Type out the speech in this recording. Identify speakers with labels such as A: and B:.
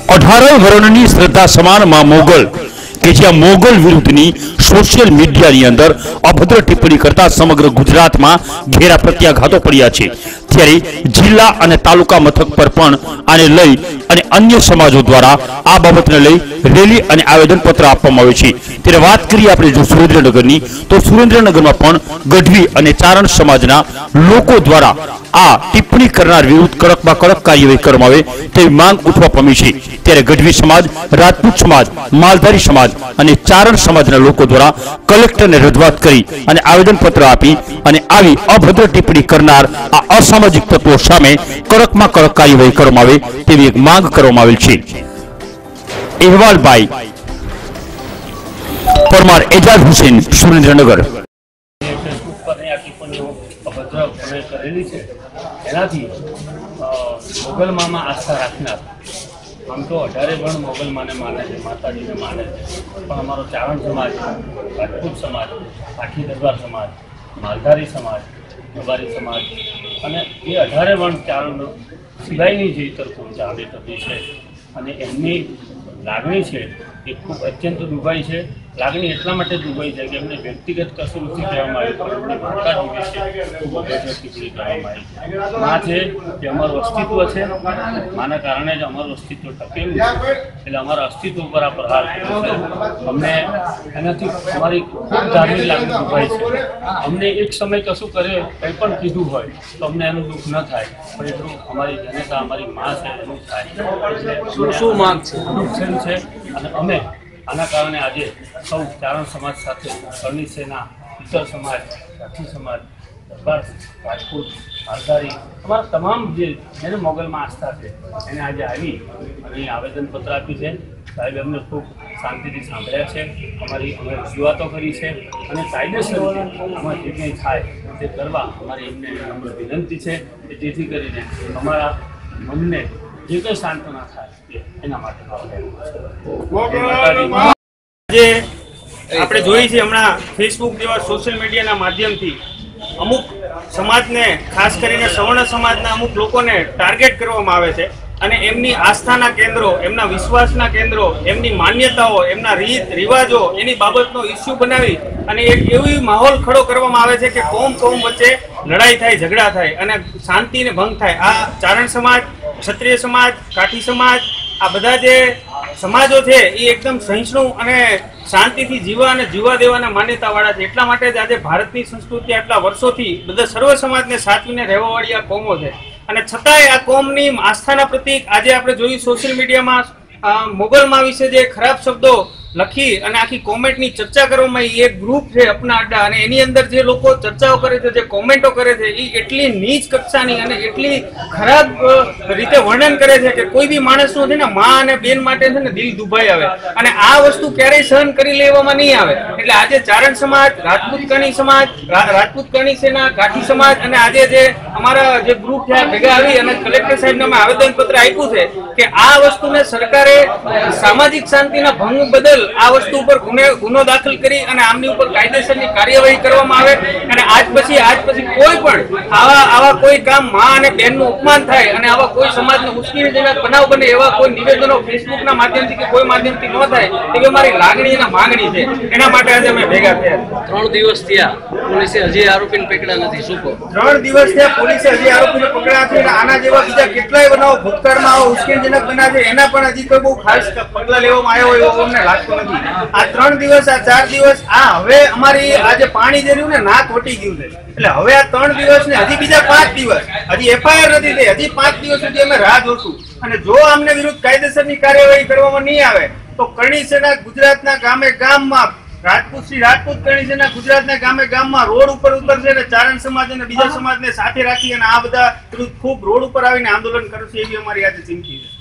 A: 18 વરણની શ્રદ્ધા સમાન માં મોગલ કે જ્યાં મોગલ વિરુદ્ધની સોશિયલ મીડિયાની અંદર અભદ્ર ટિપ્પણી કરતા સમગ્ર ગુજરાતમાં ઘેરા પ્રત્યાઘાતો પડ્યા છે। ત્યારે જિલ્લા અને તાલુકા મથક પર પણ આને લઈ અને અન્ય સમાજો દ્વારા આ બાબતને લઈ રેલી અને આવેદનપત્ર આપવામાં આવ્યું છે। ત્યારે વાત કરીએ આપણે જો સુરેન્દ્રનગરની, તો સુરેન્દ્રનગરમાં પણ ગઢવી અને ચારણ સમાજના લોકો દ્વારા આ ટિપ્પણી કરનાર વિરુદ્ધ કડકમાં કડક કાર્યવાહી કરવામાં આવે તેવી માંગ ઉઠવા પામી છે। ત્યારે ગઢવી સમાજ, રાજપૂત સમાજ, માલધારી સમાજ અને ચારણ સમાજના લોકો દ્વારા કલેક્ટરને રજૂઆત કરી અને આવેદનપત્ર આપી અને આવી અભદ્ર ટિપ્પણી કરનાર આ અસામાજિક તત્વો સામે કડકમાં કડક કાર્યવાહી કરવામાં આવે તેવી એક માંગ કરવામાં આવેલ છે। અહેવાલ બાય પરમાર એજાજ હુસેન, સુરેન્દ્રનગર।
B: મોગલમાં આસ્થા રાખનાર આમ તો 18 પણ મોગલમાને માને છે, માતાજીને માને છે, પણ અમારો ચારણ સમાજ, રાજપૂત સમાજ, કાઠી દરબાર સમાજ, માલધારી સમાજ, રબારી સમાજ અને એ 18 પણ ચારણ સિવાયની જે ઇતર કોમ ચાલે થતી છે અને એમની લાગણી છે એ ખૂબ અત્યંત દુભાઈ છે। લાગણી એટલા માટે દુભાઈ છે કે એમને વ્યક્તિગત કશું નથી કહેવામાં આવ્યું, પણ એમની માતાજી વિશે ખૂબ અભદ્ર ટિપ્પણી કરવામાં આવી છે। મા છે કે અમારું અસ્તિત્વ છે, માના કારણે જ અમારું અસ્તિત્વ ટકેલું છે, એટલે અમારા અસ્તિત્વ ઉપર આ પ્રહાર કર્યો છે। અમને એનાથી અમારી ખૂબ ધાર્મિક લાગણી દુભાઈ છે। અમને એક સમય કશું કરે કંઈ પણ કીધું હોય તો અમને એનું દુઃખ ન થાય, પણ એટલું અમારી જનતા, અમારી મા છે એનું થાય, એટલે શું માંગ છે, દુઃખ થયું છે। અને અમે આના કારણે આજે સૌ ચારણ સમાજ સાથે કરણી સેના, ઇતર સમાજ, કાઠી સમાજ, દરબાર, રાજપૂત, માલધારી, અમારા તમામ જેને મોગલમાં આસ્થા છે એને આજે આવી અને આવેદનપત્ર આપ્યું છે। સાહેબ એમને ખૂબ શાંતિથી સાંભળ્યા છે, અમે રજૂઆતો કરી છે અને કાયદેસર આમાં જે કંઈ થાય તે કરવા અમારી એમને નમ્ર વિનંતી છે કે જેથી કરીને અમારા મનને જે કંઈ સાંત્વના થાય એના માટે
C: આજે આપણે જોઈ છે હમણાં ફેસબુક જેવા સોશિયલ મીડિયાના માધ્યમથી અમુક સમાજને, ખાસ કરીને સવર્ણ સમાજના અમુક લોકોને ટાર્ગેટ કરવામાં આવે છે અને એમની આસ્થાના કેન્દ્રો, એમના વિશ્વાસના કેન્દ્રો, એમની માન્યતાઓ, એમના રીત રિવાજો એની બાબતનો ઇસ્યુ બનાવી અને એક એવી માહોલ ખડો કરવામાં આવે છે કે કોમ વચ્ચે લડાઈ થાય, ઝઘડા થાય અને શાંતિને ભંગ થાય। આ ચારણ સમાજ, ક્ષત્રિય સમાજ, કાઠી સમાજ, આ બધા જે સમાજો છે એ એકદમ સહિષ્ણુ અને શાંતિથી જીવવા અને જીવવા દેવાના માન્યતાવાળા છે। એટલા માટે જ આજે ભારતની સંસ્કૃતિ આટલા વર્ષોથી બધા સર્વ સમાજને સાચવીને રહેવાવાળી આ કોમો છે અને છતાંય આ કોમની આસ્થાના પ્રતીક આજે આપણે જોયું સોશિયલ મીડિયામાં મોગલમાં વિશે જે ખરાબ શબ્દો લખી અને આખી કોમેન્ટની ચર્ચા કરવામાં આવી, એક ગ્રુપ છે અપના અડ્ડા અને એની અંદર જે લોકો ચર્ચાઓ કરે છે, જે કોમેન્ટો કરે છે એ એટલી નીચ કક્ષાની અને એટલી ખરાબ રીતે વર્ણન કરે છે કે કોઈ બી માણસનું છે ને મા અને બેન માટે છે ને દિલ દુભાઈ આવે અને આ વસ્તુ ક્યારેય સહન કરી લેવામાં નહીં આવે। એટલે આજે ચારણ સમાજ, રાજપૂત કરણી સમાજ, રાજપૂત કરણી સેના, કાઠી સમાજ અને આજે જે અમારા જે ગ્રુપ છે ભેગા આવી અને કલેક્ટર સાહેબને અમે આવેદનપત્ર આપ્યું છે કે આ વસ્તુને સરકારે સામાજિક શાંતિના ભંગ બદલ આ વસ્તુ ઉપર ગુનો દાખલ કરી અને આમની ઉપર કાયદેસરની કાર્યવાહી કરવામાં આવે અને આજ પછી કોઈ પણ આવા કોઈ કામ મા અને બહેનનું અપમાન થાય અને આવા કોઈ સમાજને મુશ્કેલીજનક બનાવ બને એવા કોઈ નિવેદનો ફેસબુકના માધ્યમથી કે કોઈ માધ્યમથી ન થાય એવી અમારી લાગણી અને માંગણી છે। એના માટે આજે અમે ભેગા થયા।
D: 3 દિવસ થયા, પોલીસે હજી આરોપીને પકડ્યા નથી, શું કહો?
C: 3 દિવસ થયા, પોલીસે હજી આરોપીને પકડ્યા નથી અને આના જેવા બીજા કેટલાય બનાવો ભૂતકાળમાં આવા ઉશ્કેરજનક બન્યા છે એના પણ હજી કોઈ બહુ ખાસ પગલા લેવામાં આવ્યો હોય એવું અમને લાગતું નથી। આ 3 દિવસ, આ 4 દિવસ, આ હવે અમારી આજે પાણી જે રહ્યું ને નાક વટી ગયું છે, એટલે હવે આ 3 દિવસ ને હજી બીજા 5 દિવસ, હજી એફઆઈઆર નથી થઈ, હજી 5 દિવસ સુધી અમે રાહ જોશું અને જો અમને વિરુદ્ધ કાયદેસરની કાર્યવાહી કરવામાં નહીં આવે તો કરણી સેના ગુજરાતના ગામે ગામમાં, રાજપૂત કરણી સેના ગુજરાતના ગામે ગામમાં રોડ ઉપર ઉતરશે અને ચારણ સમાજ અને બીજા સમાજને સાથે રાખી અને આ બધા વિરુદ્ધ ખૂબ રોડ ઉપર આવીને આંદોલન કરશે એવી અમારી આજે ચીમકી છે।